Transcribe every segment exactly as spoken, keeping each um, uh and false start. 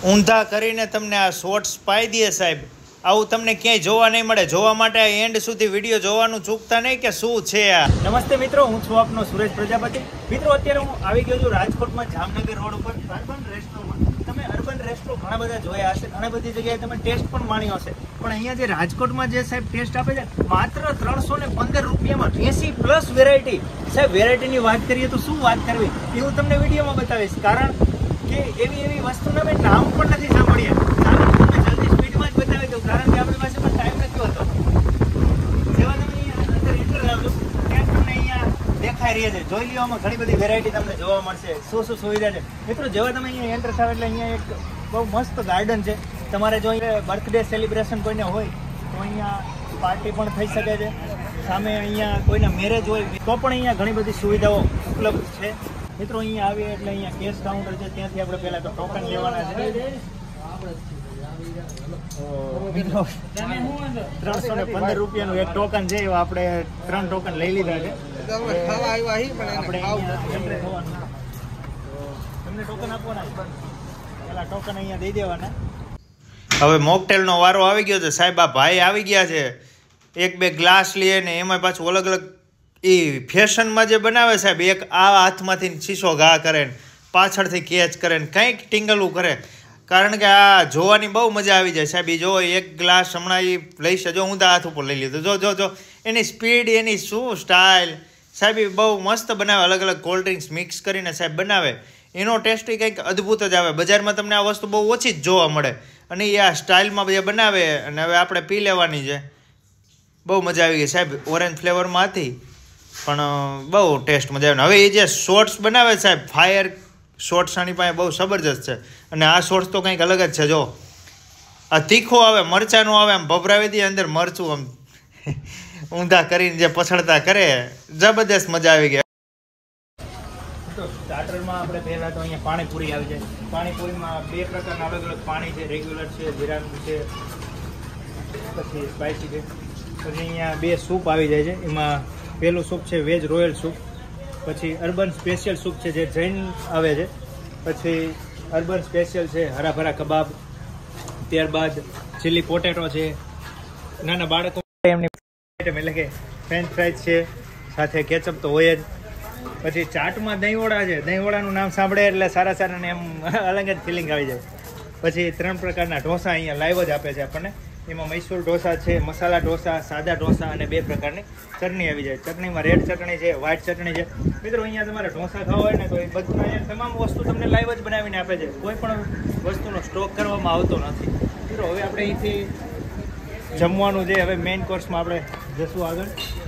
ઊંધા કરીને તમને આ શોર્ટ્સ પાઈ દે સાહેબ. આવું તમને ક્યાંય જોવા નહીં મળે. જોવા માટે એન્ડ સુધી વિડીયો જોવાનું ચૂકતા નહીં કે શું છે આ. નમસ્તે મિત્રો, હું છું આપનો સુરેશ પ્રજાપતિ. મિત્રો અત્યારે હું આવી ગયો છું રાજકોટમાં જામનગર રોડ ઉપર અર્બન રેસ્ટોમાં. તમે અર્બન રેસ્ટો ઘણા બધા જોયા હશે, ઘણી બધી જગ્યાએ તમે ટેસ્ટ પણ માણ્યો હશે, પણ અહીંયા જે રાજકોટમાં જે સાહેબ ટેસ્ટ આપે છે માત્ર ત્રણસો ને પંદર રૂપિયામાં એસી પ્લસ વેરાયટી. સાહેબ વેરાયટીની વાત કરીએ તો શું વાત કરવી એ હું તમને વિડીયોમાં બતાવીશ, કારણ કે એવી એવી વસ્તુના મેં નામ પણ નથી સાંભળ્યા. તમને જલ્દી સ્પીડમાં જ બતાવી દઉં, કારણ કે આપણી પાસે પણ ટાઈમ નથી હોતો. જેવા તમે અહીંયા અંદર એન્ટર આવજો ત્યાં તમને અહીંયા દેખાઈ રહી છે. જોઈ લો, આમાં ઘણી બધી વેરાયટી તમને જોવા મળશે, શું શું સુવિધા છે. મિત્રો જેવા તમે અહીંયા એન્ટર થાવ એટલે અહીંયા એક બહુ મસ્ત ગાર્ડન છે. તમારે જો અહીંયા બર્થડે સેલિબ્રેશન કોઈને હોય તો અહીંયા પાર્ટી પણ થઈ શકે છે. સામે અહીંયા કોઈના મેરેજ હોય તો પણ અહીંયા ઘણી બધી સુવિધાઓ ઉપલબ્ધ છે. મિત્રો અહીંયા આવીએ એટલે અહીંયા કેશ કાઉન્ટર છે, ત્યાંથી આપણે પહેલા તો ટોકન લેવાના છે. મિત્રો ત્રણસો ને પંદર રૂપિયાનું એક ટોકન છે, એવા આપણે ત્રણ ટોકન લઈ લીધા છે. આપણે તમને ટોકન આપવાના, પેલા ટોકન અહીંયા દઈ દેવાના. હવે મોકટેલનો વારો આવી ગયો છે સાહેબ. આ ભાઈ આવી ગયા છે, એક બે ગ્લાસ લે ને એમાં પાછું અલગ અલગ એ ફેશનમાં જે બનાવે સાહેબ. એક આ હાથમાંથી શીશો ઘા કરે ને પાછળથી કેચ કરે ને કંઈક ટીંગલવું કરે, કારણ કે આ જોવાની બહુ મજા આવી જાય સાહેબ. એ જો એક ગ્લાસ હમણાં એ લઈશ, જો હું તો હાથ ઉપર લઈ લીધો. જો જો જો એની સ્પીડ, એની શું સ્ટાઇલ સાહેબ, એ બહુ મસ્ત બનાવે. અલગ અલગ કોલ્ડ ડ્રિંક્સ મિક્સ કરીને સાહેબ બનાવે. એનો ટેસ્ટ કંઈક અદ્ભુત જ આવે. બજારમાં તમને આ વસ્તુ બહુ ઓછી જ જોવા મળે, અને એ આ સ્ટાઇલમાં જે બનાવે અને હવે આપણે પી લેવાની છે. બહુ મજા આવી ગઈ સાહેબ. ઓરેન્જ ફ્લેવરમાં હતી પણ બહુ ટેસ્ટ મજા આવે. હવે એ જે શોર્ટ્સ બનાવે સાહેબ, ફાયર શોર્ટ્સ આની પાસે બહુ જબરજસ્ત છે. અને આ શોર્ટ્સ તો કંઈક અલગ જ છે. જો આ તીખો આવે, મરચાંનું આવે, આમ ભભરાવી દે અંદર મરચું આમ ઊંધા કરીને જે પછડતા કરે, જબરદસ્ત મજા આવી ગઈ. તો સ્ટાર્ટરમાં આપણે પહેલાં તો અહીંયા પાણીપુરી આવી જાય. પાણીપુરીમાં બે પ્રકારના અલગ અલગ પાણી છે, રેગ્યુલર છે, જીરાનું છે, પછી સ્પાઇસી છે. પછી અહીંયા બે સૂપ આવી જાય છે. એમાં પહેલું સૂપ છે વેજ રોયલ સૂપ, પછી અર્બન સ્પેશિયલ સૂપ છે જે જૈન આવે છે, પછી અર્બન સ્પેશિયલ છે હરાભરા કબાબ, ત્યારબાદ ચીલી પોટેટો છે, નાના બાળકો એમની આઈટમ એટલે કે ફ્રેન્ચ ફ્રાઈઝ છે, સાથે કેચઅપ તો હોય જ. પછી ચાટમાં દહીંવડા છે. દહીંવડાનું નામ સાંભળે એટલે સારા સારા ને એમ અલગ જ ફિલિંગ આવી જાય. પછી ત્રણ પ્રકારના ઢોસા અહીંયા લાઈવ જ આપે છે આપણને. એમાં મૈસૂર ઢોસા છે, મસાલા ઢોસા, સાદા ઢોસા અને બે પ્રકારની ચટણી આવી જાય. ચટણીમાં રેડ ચટણી છે, વ્હાઈટ ચટણી છે. મિત્રો અહીંયા તમારે ઢોસા ખાવા હોય ને તો એ બધું અહીંયા તમામ વસ્તુ તમને લાઈવ જ બનાવીને આપે છે. કોઈ પણ વસ્તુનો સ્ટોક કરવામાં આવતો નથી. મિત્રો હવે આપણે અહીંથી જમવાનું છે, હવે મેઇન કોર્સમાં આપણે જશું આગળ.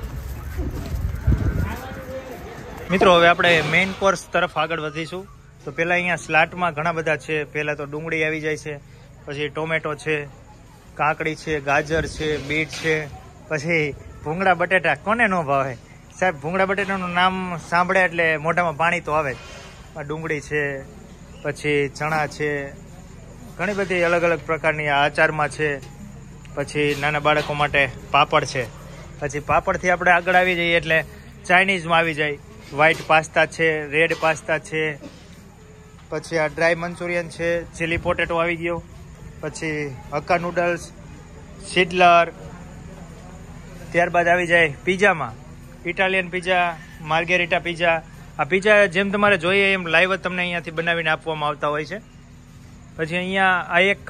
મિત્રો હવે આપણે મેઇન કોર્સ તરફ આગળ વધીશું. તો પહેલાં અહીંયા સ્લાટમાં ઘણા બધા છે. પહેલાં તો ડુંગળી આવી જાય છે, પછી ટોમેટો છે, કાકડી છે, ગાજર છે, બીટ છે, પછી ભૂંગળા બટેટા. કોને ન ભાવે સાહેબ? ભૂંગળા બટેટાનું નામ સાંભળે એટલે મોઢામાં પાણી તો આવે જ. ડુંગળી છે, પછી ચણા છે, ઘણી બધી અલગ અલગ પ્રકારની આ અચારમાં છે. પછી નાના બાળકો માટે પાપડ છે. પછી પાપડથી આપણે આગળ આવી જઈએ એટલે ચાઇનીઝમાં આવી જાય. વ્હાઈટ પાસ્તા છે, રેડ પાસ્તા છે, પછી આ ડ્રાય મંચુરિયન છે, ચીલી પોટેટો આવી ગયો, પછી હક્કા નૂડલ્સ, સિડલર. ત્યારબાદ આવી જાય પીઝામાં ઇટાલિયન પીઝા, માર્ગેરિટા પીઝા. આ પીઝા જેમ તમારે જોઈએ એમ લાઈવ જ તમને અહીંયાથી બનાવીને આપવામાં આવતા હોય છે. પછી અહીંયા આ એક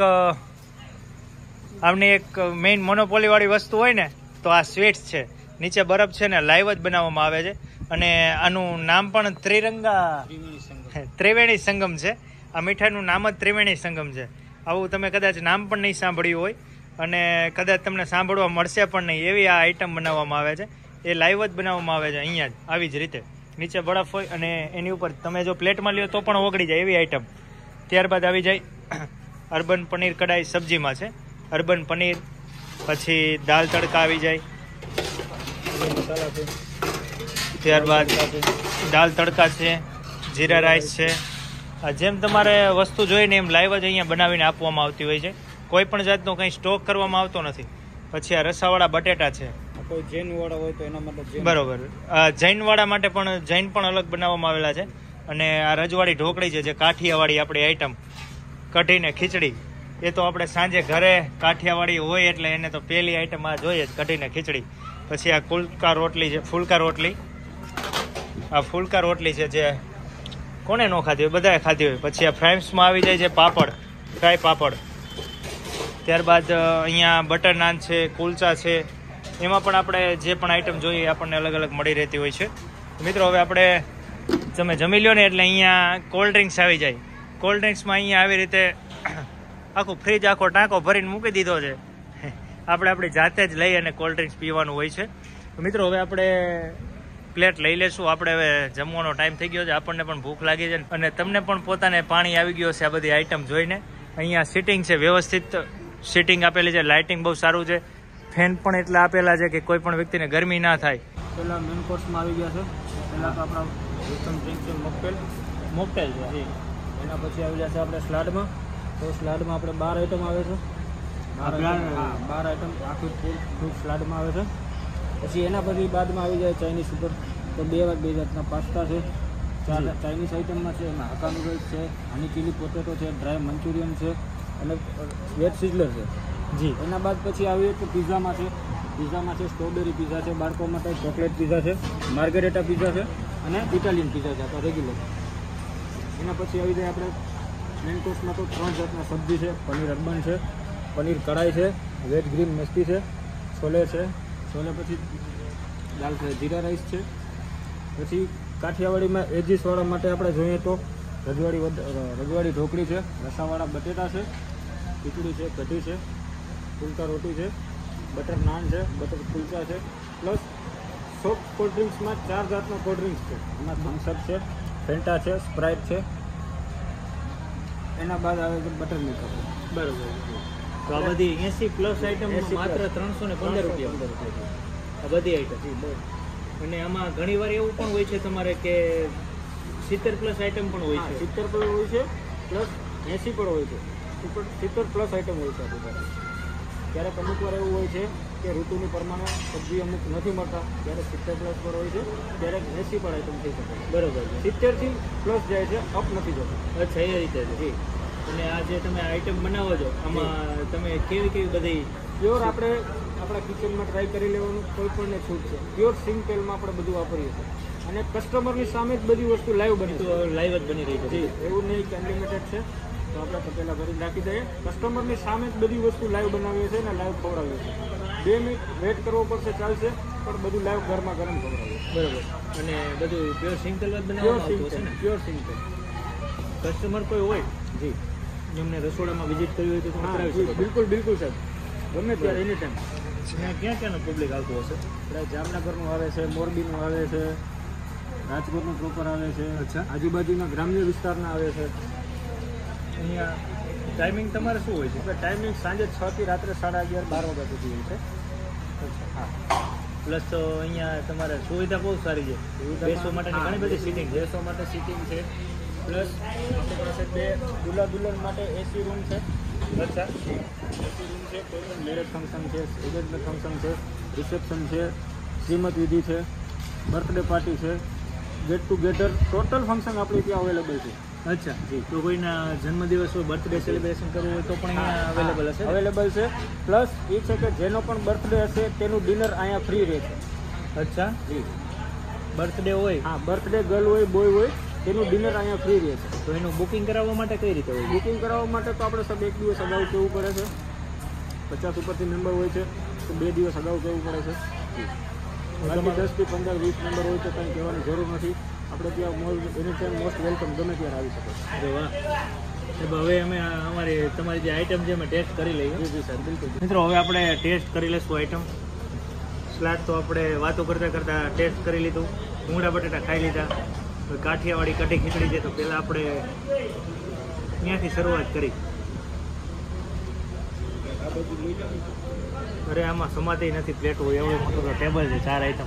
આમની એક મેઇન મોનોપોલીવાળી વસ્તુ હોય ને તો આ સ્વીટ્સ છે. નીચે બરફ છે ને લાઈવ જ બનાવવામાં આવે છે, અને આનું નામ પણ ત્રિરંગા ત્રિવેણી સંગમ છે. આ મીઠાઈનું નામ જ ત્રિવેણી સંગમ છે. આવું તમે કદાચ નામ પણ નહીં સાંભળ્યું હોય, અને કદાચ તમને સાંભળવા મળશે પણ નહીં, એવી આ આઈટમ બનાવવામાં આવે છે. એ લાઈવ જ બનાવવામાં આવે છે અહીંયા જ આવી જ રીતે. નીચે બરફ હોય અને એની ઉપર તમે જો પ્લેટમાં લ્યો તો પણ ઓગળી જાય એવી આઈટમ. ત્યારબાદ આવી જાય અર્બન પનીર કઢાઈ સબ્જીમાં છે, અર્બન પનીર. પછી દાલ તડકા આવી જાય. ત્યારબાદ દાલ તડકા છે, જીરા રાઈસ છે. જેમ તમારે વસ્તુ જોઈને એમ લાઈવ જ અહીંયા બનાવીને આપવામાં આવતી હોય છે. કોઈ પણ જાતનો કંઈ સ્ટોક કરવામાં આવતો નથી. પછી આ રસાવાળા બટેટા છે. કોઈ જૈન વાળા હોય તો એના માટે બરોબર. જૈન વાળા માટે પણ જૈન પણ અલગ બનાવવામાં આવેલા છે. અને આ રજવાડી ઢોકળી છે જે કાઠિયાવાડી આપણી આઈટમ, કઢી ને ખીચડી. એ તો આપણે સાંજે ઘરે કાઠિયાવાડી હોય એટલે એને તો પહેલી આઈટમ આ જોઈએ જ, કઢી ને ખીચડી. પછી આ ફુલકા રોટલી છે, ફુલકા રોટલી આ ફુલકા રોટલી છે જે કોને ન ખાધી હોય, બધાએ ખાધી હોય. પછી આ ફ્રાઈમ્સમાં આવી જાય છે પાપડ, ફ્રાય પાપડ. ત્યારબાદ અહીંયા બટર નાન છે, કુલચા છે. એમાં પણ આપણે જે પણ આઈટમ જોઈએ આપણને અલગ અલગ મળી રહેતી હોય છે. મિત્રો હવે આપણે તમે જમી લો ને એટલે અહીંયા કોલ્ડ ડ્રિંક્સ આવી જાય. કોલ્ડ ડ્રિંક્સમાં અહીંયા આવી રીતે આખું ફ્રીજ આખો ટાંકો ભરીને મૂકી દીધો છે. આપણે આપણી જાતે જ લઈ અને કોલ્ડ ડ્રિંક્સ પીવાનું હોય છે. મિત્રો હવે આપણે પ્લેટ લઈ લેશું. આપણે હવે જમવાનો ટાઈમ થઈ ગયો છે, આપણને પણ ભૂખ લાગી છે અને તમને પણ પોતાને પાણી આવી ગયો છે આ બધી આઈટમ જોઈને. અહીંયા સિટિંગ છે, વ્યવસ્થિત સિટિંગ આપેલી છે, લાઇટિંગ બહુ સારું છે, ફેન પણ એટલા આપેલા છે કે કોઈ પણ વ્યક્તિને ગરમી ના થાય. પહેલાં મેન કોર્સમાં આવી ગયા છે. પહેલાં તો આપણા વેલકમ ડ્રિંક છે મોકટેલ મોકટેલ છે. એના પછી આવી જશે આપણે સ્લાડમાં. તો સ્લાડમાં આપણે બાર આઈટમ આવે છે. બાર હા બાર આઈટમ આખી ફૂલ ફ્રૂટ સ્લાડમાં આવે છે. પછી એના પછી બાદમાં આવી જાય ચાઇનીઝ ઉપર. તો બે વાર બે જાતના પાસ્તા છે. ચાર ચાઇનીઝ આઈટમમાં છે. એમાં હાકા નૂડલ્સ છે, હની ચીલી પોટેટો છે, ડ્રાય મંચુરિયન છે અને વેજ સિઝલર છે. જી. એના બાદ પછી આવીએ તો પિઝામાં છે. પિઝામાં છે સ્ટ્રોબેરી પિઝા છે, બાળકો માટે ચોકલેટ પિઝા છે, માર્ગરેટા પિઝા છે અને ઇટાલિયન પિઝા છે આપણા રેગ્યુલર. એના પછી આવી જાય આપણે મેન કોર્સમાં તો ત્રણ જાતના સબ્જી છે. પનીર અરબન છે, પનીર કઢાઈ છે, વેજ ગ્રીન મસ્તી છે, છોલે છે. છોલે પછી દાલ છે, જીરા રાઈસ છે. પછી કાઠિયાવાડીમાં એજીસવાળા માટે આપણે જોઈએ તો રજવાડી રજવાડી ઢોકળી છે, રસાવાળા બટેટા છે, ખીચડી છે, કઢી છે, ફુલકા રોટી છે, બટર નાન છે, બટર કુલચા છે. પ્લસ સોફ્ટ કોલ્ડ ડ્રિંક્સમાં ચાર જાતના કોલ્ડ ડ્રિંક્સ છે. એમાં થમ્સઅપ છે, ફેન્ટા છે, સ્પ્રાઇટ છે. એના બાદ આવે છે બટર મિલ્ક. બરોબર. તો આ બધી એસી પ્લસ આઈટમ માત્ર ત્રણસો ને પંદર રૂપિયા આ બધી આઈટમ. અને આમાં ઘણી વાર એવું પણ હોય છે તમારે કે સિત્તેર પ્લસ આઈટમ પણ હોય છે. સિત્તેર પણ હોય છે, પ્લસ એસી પણ હોય છે. સિત્તેર પ્લસ આઈટમ હોય છે આપણી પાસે. ક્યારેક અમુક વાર એવું હોય છે કે ઋતુની પ્રમાણે સબ્જી અમુક નથી મળતા, ત્યારે સિત્તેર પ્લસ પર હોય છે, ક્યારેક એસી પણ આઈટમ થઈ શકે. બરોબર. સિત્તેરથી પ્લસ જાય છે, અપ નથી જતો. અચ્છા, એ રીતે જી. અને આ જે તમે આઈટમ બનાવો છો આમાં તમે કેવી કેવી બધી પ્યોર આપણે આપણા કિચનમાં ટ્રાય કરી લેવાનું, કોઈ પણને છૂટ છે. પ્યોર સિંગ તેલમાં આપણે બધું વાપરીએ છીએ અને કસ્ટમરની સામે જ બધી વસ્તુ લાઈવ બની તો લાઈવ જ બની રહી છે. એવું નહીં કે અનલિમિટેડ છે તો આપણે પહેલાં ભરી નાખી દઈએ. કસ્ટમરની સામે જ બધી વસ્તુ લાઈવ બનાવીએ છીએ અને લાઈવ ખવડાવીએ છીએ. બે મિનિટ વેઇટ કરવો પડશે ચાલશે, પણ બધું લાઈવ ઘરમાં ગરમ ખવડાવીએ. બરોબર. અને બધું પ્યોર સિંગ તેલ જ બનાવવામાં આવતું હશે ને? પ્યોર સિંગ તેલ. કસ્ટમર કોઈ હોય જી એમને રસોડામાં વિઝિટ કરવી હોય તો તમે કરાવી શકો? બિલકુલ બિલકુલ સાહેબ, ગમે ત્યારે એની ટાઈમ. ક્યાં ક્યાંનું પબ્લિક આવતું હશે? આપણે જામનગરનું આવે છે, મોરબીનું આવે છે, રાજકોટનું પ્રોપર આવે છે. અચ્છા. આજુબાજુના ગ્રામ્ય વિસ્તારના આવે છે. અહીંયા ટાઈમિંગ તમારે શું હોય છે? એટલે ટાઈમિંગ સાંજે છ થી રાત્રે સાડા અગિયાર બાર વાગ્યા સુધી હોય છે. હા. પ્લસ તો અહીંયા તમારે સુવિધા બહુ સારી છે. બેસવા માટેની ઘણી બધી સીટિંગ છે. બેસવા માટે સીટિંગ છે. પ્લસ આપણી પાસે બે દુલ્હા દુલ્હન માટે એસી રૂમ છે. અચ્છા. એસી રૂમ છે. કોઈ પણ મેરેજ ફંક્શન છે, એન્ગેજમેન્ટ ફંક્શન છે, રિસેપ્શન છે, શ્રીમત વિધિ છે, બર્થડે પાર્ટી છે, ગેટ ટુગેધર ટોટલ ફંક્શન આપણી ત્યાં અવેલેબલ છે. અચ્છા જી. તો કોઈના જન્મદિવસ હોય, બર્થડે સેલિબ્રેશન કરવું હોય તો પણ અહીંયા અવેલેબલ હશે? અવેલેબલ છે. પ્લસ એ છે કે જેનો પણ બર્થડે હશે તેનું ડિનર અહીંયા ફ્રી રહે છે. અચ્છા જી. બર્થડે હોય? હા, બર્થડે ગર્લ હોય, બોય હોય, તેનું ડિનર અહીંયા ફ્રી રહે છે. તો એનું બુકિંગ કરાવવા માટે કઈ રીતે હોય? બુકિંગ કરાવવા માટે તો આપણે સબ એક દિવસ અગાઉ કહેવું પડે છે. પચાસ ઉપરથી મેમ્બર હોય છે તો બે દિવસ અગાઉ કહેવું પડે છે. બાકી દસથી પંદર વીસ મેમ્બર હોય તો કંઈ કહેવાની જરૂર નથી. આપણે ત્યાં એની ટાઈમ મોસ્ટ વેલકમ, ગમે ત્યારે આવી શકે. અરે વાહ. હવે અમે અમારી તમારી જે આઈટમ છે અમે ટેસ્ટ કરી લઈએ. જી જી સર, બિલકુલ. મિત્રો હવે આપણે ટેસ્ટ કરી લઈશું આઈટમ. સ્લાડ તો આપણે વાતો કરતાં કરતાં ટેસ્ટ કરી લીધું. ભૂંગળા બટેટા ખાઈ લીધા. કાઠિયાવાડી કઢી ખીચડી છે તો પહેલાં આપણે ત્યાંથી શરૂઆત કરી. અરે આમાં સમાતી નથી પ્લેટ હોય એવડું મોટું ટેબલ છે. ચાર આઈટમ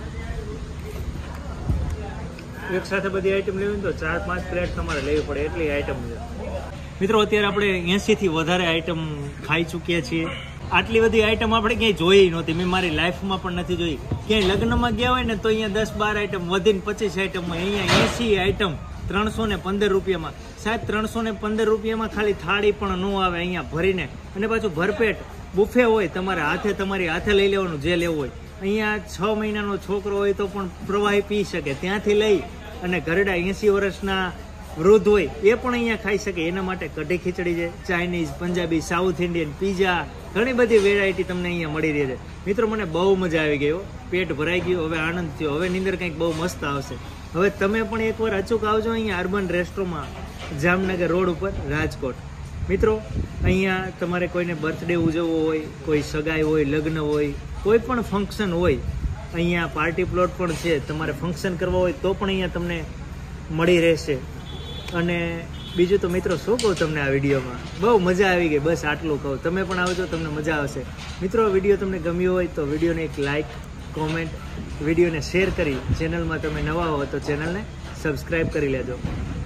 એક સાથે બધી આઈટમ લેવી તો ચાર પાંચ પ્લેટ તમારે લેવી પડે એટલી આઈટમ છે. મિત્રો અત્યારે આપણે એંસીથી વધારે આઈટમ ખાઈ ચૂક્યા છીએ. આટલી બધી આઈટમ આપણે ક્યાંય જોઈ નહોતી. મેં મારી લાઈફમાં પણ નથી જોઈ. ક્યાંય લગ્નમાં ગયા હોય ને તો અહીંયા દસ બાર આઈટમ વધીને પચીસ આઈટમમાં અહીંયા એંસી આઈટમ ત્રણસો ને પંદર રૂપિયામાં. સાહેબ ત્રણસો ને પંદર રૂપિયામાં ખાલી થાળી પણ ન આવે અહીંયા ભરીને, અને પાછું ભરપેટ બુફે હોય, તમારે હાથે તમારી હાથે લઈ લેવાનું જે લેવું હોય. અહીંયા છ મહિનાનો છોકરો હોય તો પણ પ્રવાહી પી શકે, ત્યાંથી લઈ અને ઘરડા એંસી વર્ષના વૃદ્ધ હોય એ પણ અહીંયા ખાઈ શકે. એના માટે કઢી ખીચડી છે, Chinese, Punjabi, South Indian, pizza, ઘણી બધી વેરાયટી તમને અહીંયા મળી રહે છે. મિત્રો મને બહુ મજા આવી ગઈ, પેટ ભરાઈ ગયું, હવે આનંદ થયો, હવે નીંદર કંઈક બહુ મસ્ત આવશે. હવે તમે પણ એકવાર અચૂક આવજો અહીંયા અર્બન રેસ્ટોમાં, જામનગર રોડ ઉપર, રાજકોટ. મિત્રો અહીંયા તમારે કોઈને બર્થડે ઉજવવો હોય, કોઈ સગાઈ હોય, લગ્ન હોય, કોઈ પણ ફંક્શન હોય, અહીંયા પાર્ટી પ્લોટ પણ છે. તમારે ફંક્શન કરવા હોય તો પણ અહીંયા તમને મળી રહેશે. અને બીજું તો મિત્રો શું કહું તમને, આ વિડીયોમાં બહુ મજા આવી ગઈ, બસ આટલું કહું. તમે પણ આવજો, તમને મજા આવશે. મિત્રો વિડીયો તમને ગમ્યો હોય તો વિડીયોને એક લાઇક, કોમેન્ટ, વિડીયોને શેર કરી, ચેનલમાં તમે નવા હો તો ચેનલને સબસ્ક્રાઈબ કરી લેજો.